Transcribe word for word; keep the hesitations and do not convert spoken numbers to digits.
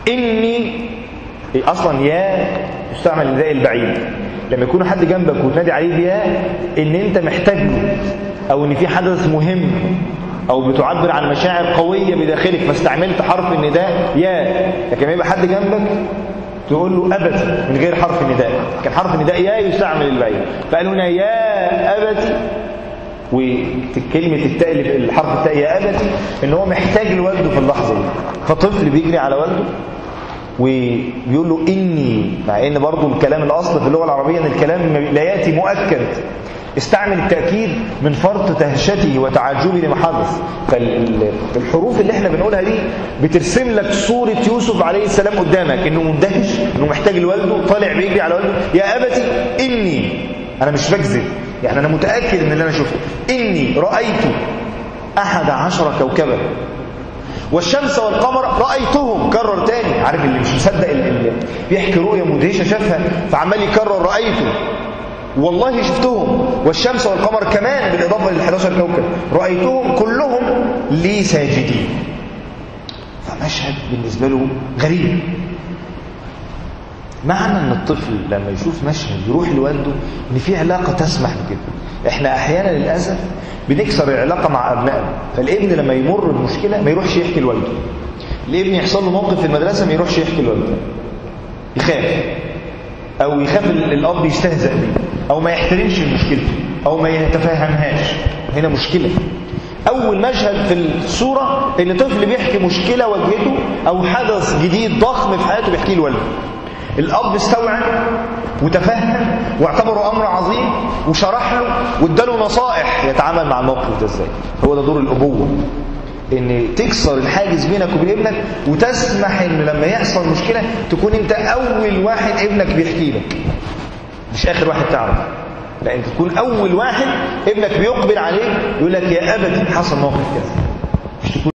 إني أصلا يا تستعمل لنداء البعيد. لما يكون حد جنبك وتنادي عليه بيا إن أنت محتاج له، أو إن في حدث مهم، أو بتعبر عن مشاعر قوية بداخلك فاستعملت حرف النداء يا. لكن يبقى حد جنبك تقول له أبتي من غير حرف النداء. كان حرف النداء يا يستعمل البعيد، فقال هنا يا أبتي. وكلمة التاء، الحرف التاء يا أبتي، إن هو محتاج لوالده في اللحظة دي. فطفل بيجري على والده وبيقول له إني، مع إن برضو الكلام الأصل في اللغة العربية إن الكلام لا يأتي مؤكد، استعمل التأكيد من فرط دهشته وتعجبه لما حدث. فالحروف اللي احنا بنقولها دي بترسم لك صورة يوسف عليه السلام قدامك، إنه مندهش، إنه محتاج لوالده، طالع بيجري على والده. يا أبتي إني، أنا مش بكذب، يعني أنا متأكد من اللي أنا شفته. إني رأيت أحد عشر كوكبا والشمس والقمر رأيتهم. كرر تاني، عارف اللي مش مصدق اللي بيحكي رؤية مدهشة شافها فعمال يكرر رأيته، والله شفتهم. والشمس والقمر كمان بالإضافة للحداشر كوكب رأيتهم كلهم لي ساجدين. فمشهد بالنسبة له غريب. معنى ان الطفل لما يشوف مشهد يروح لوالده ان في علاقة تسمح بكده. احنا احيانا للأسف بنكسر العلاقة مع ابنائنا. فالابن لما يمر بمشكلة ما يروحش يحكي لوالده. الابن يحصل له موقف في المدرسة ما يروحش يحكي لوالده، يخاف، او يخاف الاب يستهزأ بيه، او ما يحترمش المشكلة، او ما يتفهمهاش. هنا مشكلة. اول مشهد في الصورة ان طفل بيحكي مشكلة واجهته او حدث جديد ضخم في حياته بيحكيه لوالده. الاب استوعب وتفهم واعتبره امر عظيم وشرح له واداله نصائح يتعامل مع الموقف ده ازاي. هو ده دور الابوة، ان تكسر الحاجز بينك وبين ابنك وتسمح ان لما يحصل مشكلة تكون انت اول واحد ابنك بيحكي لك، مش اخر واحد تعرف. لا، انت تكون اول واحد ابنك بيقبل عليك يقول لك يا ابتي حصل موقف كذا.